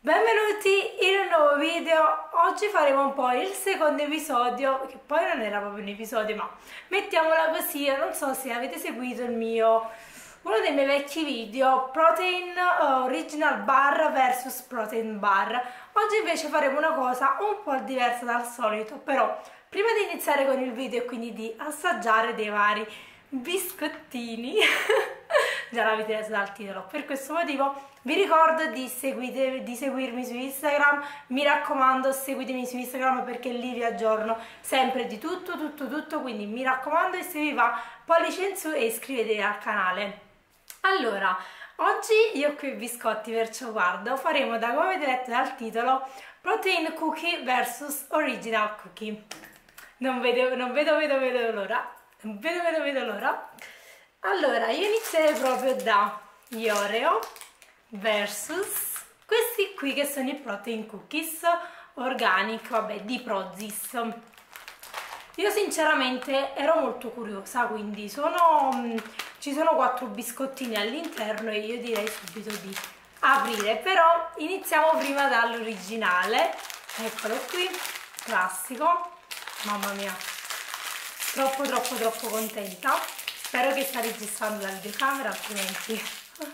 Benvenuti in un nuovo video. Oggi faremo un po' il secondo episodio, che poi non era proprio un episodio, ma mettiamola così. Non so se avete seguito uno dei miei vecchi video, Protein Original Bar vs Protein Bar. Oggi invece faremo una cosa un po' diversa dal solito, però prima di iniziare con il video e quindi di assaggiare dei vari biscottini già l'avete reso dal titolo, per questo motivo vi ricordo di seguirmi su Instagram. Mi raccomando, seguitemi su Instagram perché lì vi aggiorno sempre di tutto, quindi mi raccomando, e se vi va pollice in su e iscrivetevi al canale. Allora, oggi io qui biscotti, perciò guardo, faremo, da come avete letto dal titolo, Protein Cookie vs Original Cookie. Non vedo l'ora. Non vedo l'ora. Allora, io inizierei proprio da gli Oreo versus questi qui che sono i Protein Cookies Organic, vabbè, di Prozis. Io sinceramente ero molto curiosa, quindi ci sono 4 biscottini all'interno e io direi subito di aprire, però iniziamo prima dall'originale. Eccolo qui, classico. Mamma mia, troppo contenta. Spero che sta registrando la videocamera, altrimenti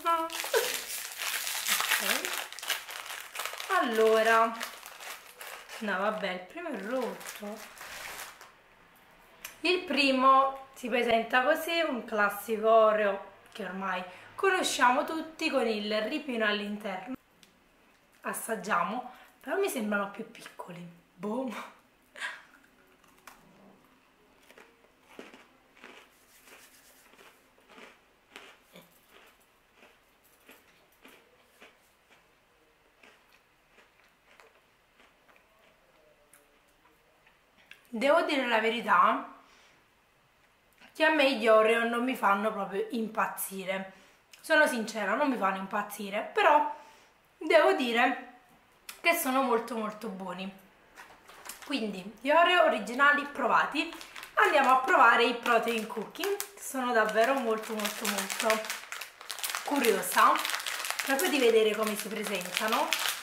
okay. Allora, no vabbè, il primo è rotto. Il primo si presenta così, un classico Oreo che ormai conosciamo tutti, con il ripieno all'interno. Assaggiamo, però mi sembrano più piccoli. Boom. Devo dire la verità che a me gli Oreo non mi fanno proprio impazzire. Sono sincera, non mi fanno impazzire, però devo dire che sono molto buoni. Quindi gli Oreo originali provati. Andiamo a provare i Protein Cookie. Sono davvero molto curiosa proprio di vedere come si presentano.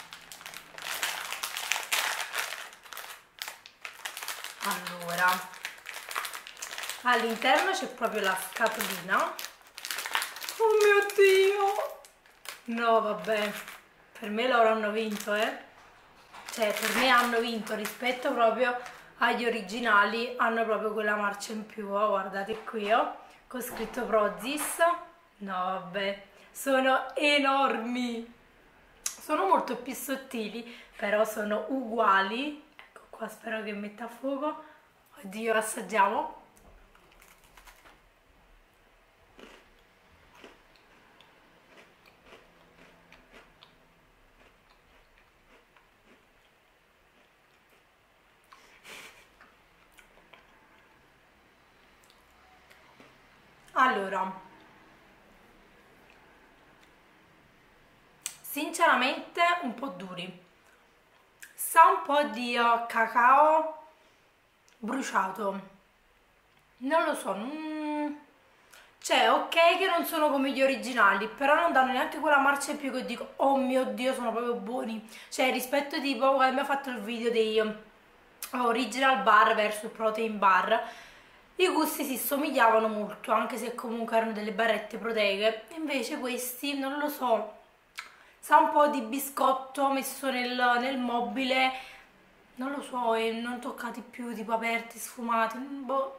Allora, all'interno c'è proprio la scatolina. Oh mio Dio! No vabbè, per me loro hanno vinto, cioè per me hanno vinto rispetto proprio agli originali, hanno proprio quella marcia in più. Guardate qui, con scritto Prozis. No vabbè, sono enormi, sono molto più sottili, però sono uguali. Qua spero che metta a fuoco. Oddio, assaggiamo. Allora, sinceramente un po' duri. Sa un po' di cacao bruciato, non lo so, cioè ok che non sono come gli originali, però non danno neanche quella marcia in più che dico oh mio Dio, sono proprio buoni. Cioè rispetto tipo quando abbiamo fatto il video dei Original Bar vs Protein Bar, i gusti si somigliavano molto, anche se comunque erano delle barrette proteiche. Invece questi non lo so, sa un po' di biscotto messo nel mobile, non lo so, e non toccati più, tipo aperti, sfumati, boh.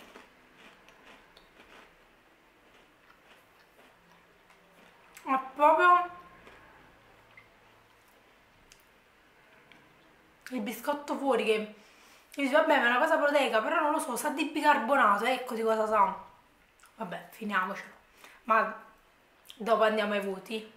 Ma proprio il biscotto fuori che dici vabbè, ma è una cosa proteica, però non lo so, sa di bicarbonato, ecco di cosa sa. Vabbè, finiamocelo, ma dopo andiamo ai voti.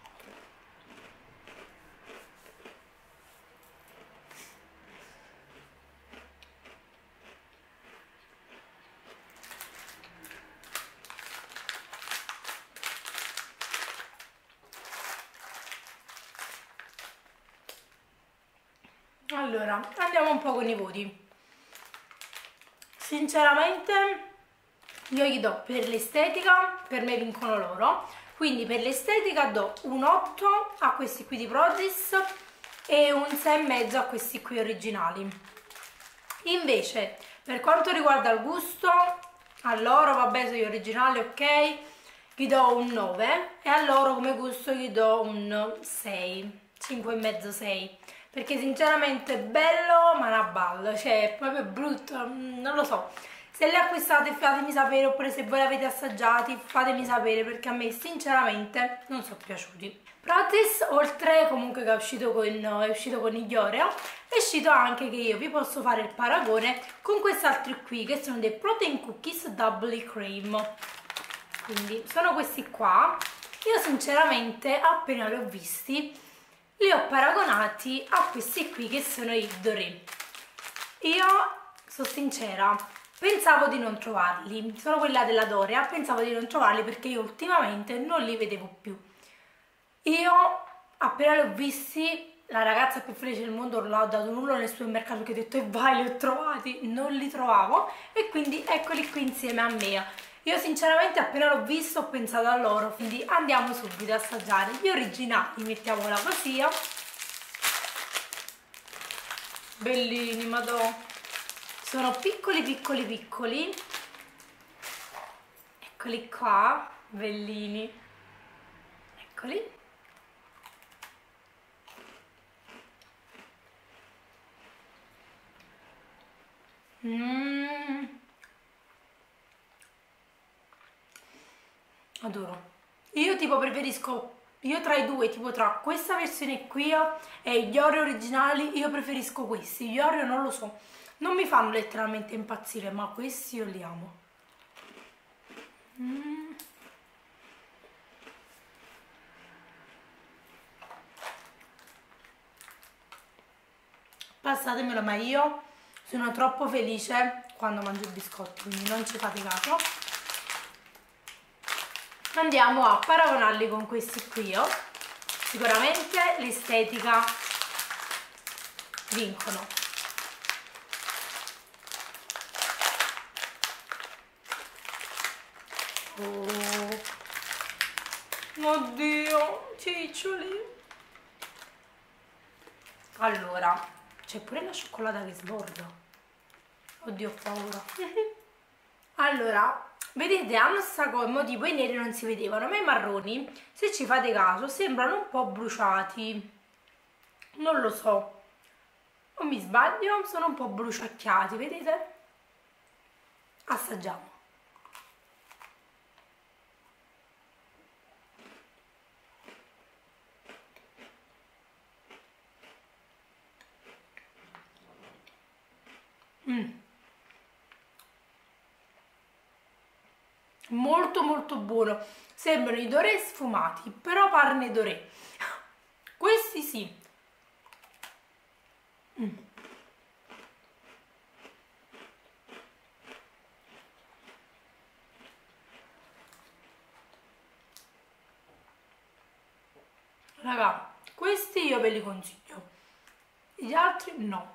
Allora, andiamo un po' con i voti. Sinceramente io gli do per l'estetica, per me vincono loro, Quindi per l'estetica do un 8 a questi qui di Protis e un 6,5 a questi qui originali. Invece per quanto riguarda il gusto, a loro vabbè sono gli originali, ok, gli do un 9 e a loro come gusto gli do un 6, 5,5, 6, perché sinceramente è bello ma una balla, cioè è proprio brutto, non lo so. Se le acquistate fatemi sapere, oppure se voi li avete assaggiati fatemi sapere, perché a me sinceramente non sono piaciuti. Protis, oltre comunque che è uscito con gli Oreo, è uscito anche che io vi posso fare il paragone con questi altri qui, che sono dei protein cookies double cream. Quindi sono questi qua. Io sinceramente appena li ho visti li ho paragonati a questi qui che sono i Doré. Io sono sincera, pensavo di non trovarli, sono quella della Doria, pensavo di non trovarli perché io ultimamente non li vedevo più. Io appena li ho visti, la ragazza più felice del mondo non l'ha dato nulla nel supermercato, che ho detto e vai, li ho trovati, non li trovavo e quindi eccoli qui insieme a me. Io sinceramente appena l'ho visto ho pensato a loro, quindi andiamo subito a assaggiare gli originali, mettiamola così. Bellini, madò, sono piccoli piccoli piccoli, eccoli qua, bellini, eccoli. Adoro. Io tipo preferisco, io tra i due, tipo tra questa versione qui e gli Oreo originali, io preferisco questi. Gli Oreo non lo so, non mi fanno letteralmente impazzire, ma questi io li amo. Passatemelo, ma io sono troppo felice quando mangio il biscotto, quindi non ci fate caso. Andiamo a paragonarli con questi qui. Sicuramente l'estetica vincono. Oh, oddio, ciccioli. Allora, c'è pure la cioccolata che sborda. Oddio, ho paura. Allora, vedete, hanno sta motivo, i neri non si vedevano, ma i marroni, se ci fate caso, sembrano un po' bruciati. Non lo so, o mi sbaglio, sono un po' bruciacchiati, vedete? Assaggiamo. Molto molto buono, sembrano i Doré sfumati, però parne Doré. Questi sì. Raga, questi io ve li consiglio, gli altri no.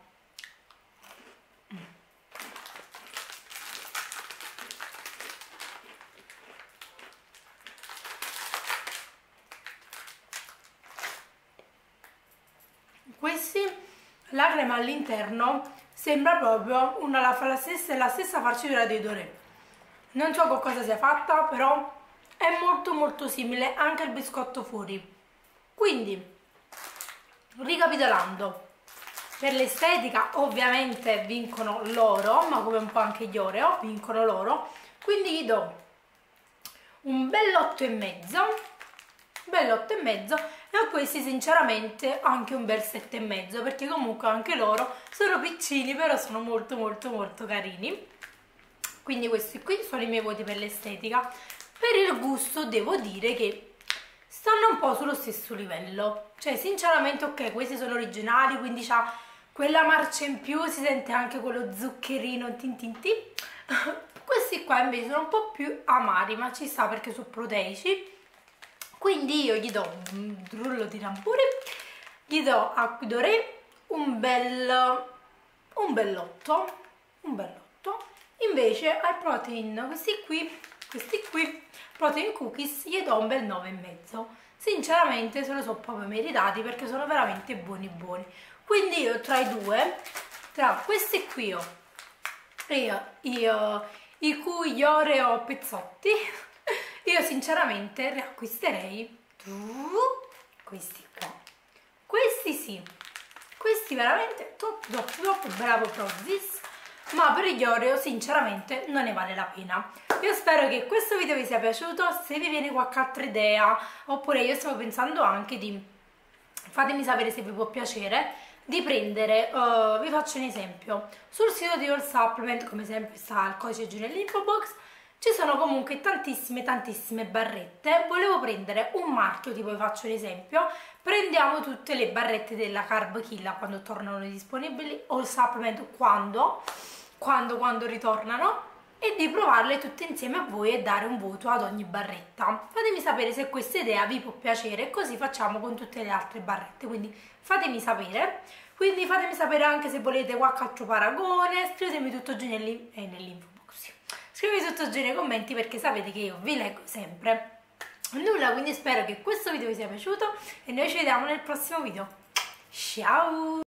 Questi, la crema all'interno sembra proprio la stessa farcitura dei Doré. Non so con cosa sia fatta, però è molto molto simile anche al biscotto fuori. Quindi, ricapitolando, per l'estetica ovviamente vincono loro, ma come un po' anche gli Oreo, vincono loro. Quindi gli do un bel 8,5. E a questi sinceramente anche un bel 7,5, perché comunque anche loro sono piccini però sono molto molto molto carini. Quindi questi qui sono i miei voti per l'estetica. Per il gusto devo dire che stanno un po' sullo stesso livello, cioè sinceramente ok, questi sono originali, quindi c'ha quella marcia in più, si sente anche quello zuccherino tin tin tin. Questi qua invece sono un po' più amari, ma ci sta perché sono proteici. Quindi io gli do un rullo di tamburi, gli do a Doré un bell'otto. Invece al protein questi qui protein cookies gli do un bel 9,5. Sinceramente se lo so proprio meritati perché sono veramente buoni buoni. Quindi io tra i due, tra questi qui i cui Oreo pezzotti, io sinceramente riacquisterei questi qua. Questi sì, questi veramente top top top, bravo Prozis. Ma per gli Oreo sinceramente non ne vale la pena. Io spero che questo video vi sia piaciuto. Se vi viene qualche altra idea, oppure io stavo pensando anche di, fatemi sapere se vi può piacere, di prendere, vi faccio un esempio, sul sito di All Supplement, come sempre sta il codice giù nell'info box, ci sono comunque tantissime barrette. Volevo prendere un marchio, tipo vi faccio un esempio, prendiamo tutte le barrette della Carb Killa quando tornano disponibili, All Supplement quando ritornano, e di provarle tutte insieme a voi e dare un voto ad ogni barretta. Fatemi sapere se questa idea vi può piacere, così facciamo con tutte le altre barrette, quindi fatemi sapere. Quindi fatemi sapere anche se volete qualche altro paragone, scrivetemi tutto giù nell'info box, sì. Scrivetemi tutto giù nei commenti perché sapete che io vi leggo sempre. Nulla, quindi spero che questo video vi sia piaciuto e noi ci vediamo nel prossimo video. Ciao!